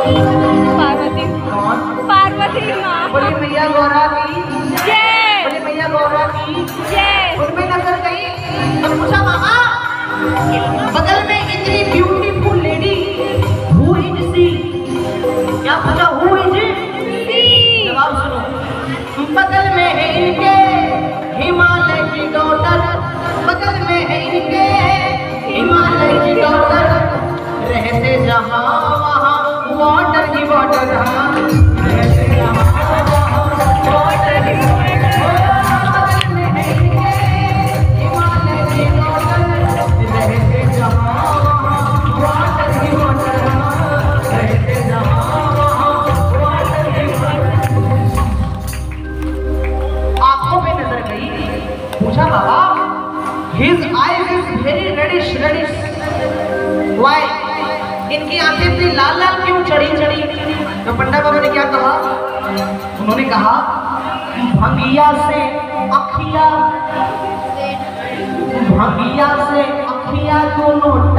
पार्वती। कौन? पार्वती माँ। बोली मैया गौरा की जय। बोली मैया गौरा की जय। उनमें नजर गई तो पूछा मामा बगल में इतनी beautiful lady who is she? क्या पूछा? Who is she? जवाब सुनो। बगल में है इनके हिमालय की डॉटर, बगल में है इनके हिमालय की डॉटर, रहते जहाँ वहाँ वाटर ही वाटर, रहते जहाँ वहाँ वाटर ही वाटर। बगल में है इनके हिमालय की डॉटर, रहते जहाँ वहाँ वाटर ही वाटर, रहते जहाँ वहाँ वाटर ही वाटर। आंखों पे नजर गई, पूछा बाबा his eyes is very reddish reddish why? इनकी आंखें इतनी लाल लाल क्यों चढ़ी चढ़ी? तो पंडा बाबा ने क्या कहा? उन्होंने कहा भंगिया से अखिया, भंगिया से अखिया दोनों